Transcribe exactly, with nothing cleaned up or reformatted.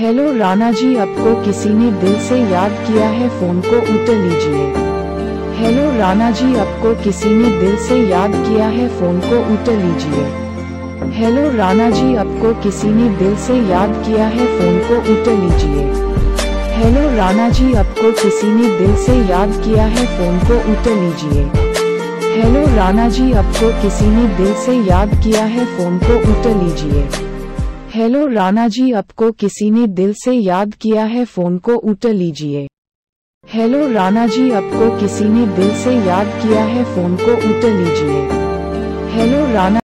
Hello Rana ji, आपको किसी ने दिल से याद किया है, फोन को उठा लीजिए। हेलो राणा जी, आपको किसी ने दिल से याद किया है, फोन को उठा लीजिए। हेलो राणा जी, आपको किसी ने दिल से याद किया है, फोन को उठा लीजिए। हेलो राणा जी, आपको किसी ने दिल से याद किया है, फोन को उठा लीजिए। हेलो राणा जी, आपको किसी ने दिल से याद किया है, फोन को उठा लीजिए। हेलो राणा जी, आपको किसी ने दिल से याद किया है, फोन को उठा लीजिए। हेलो राणा जी, आपको किसी ने दिल से याद किया है, फोन को उठा लीजिए। हेलो राणा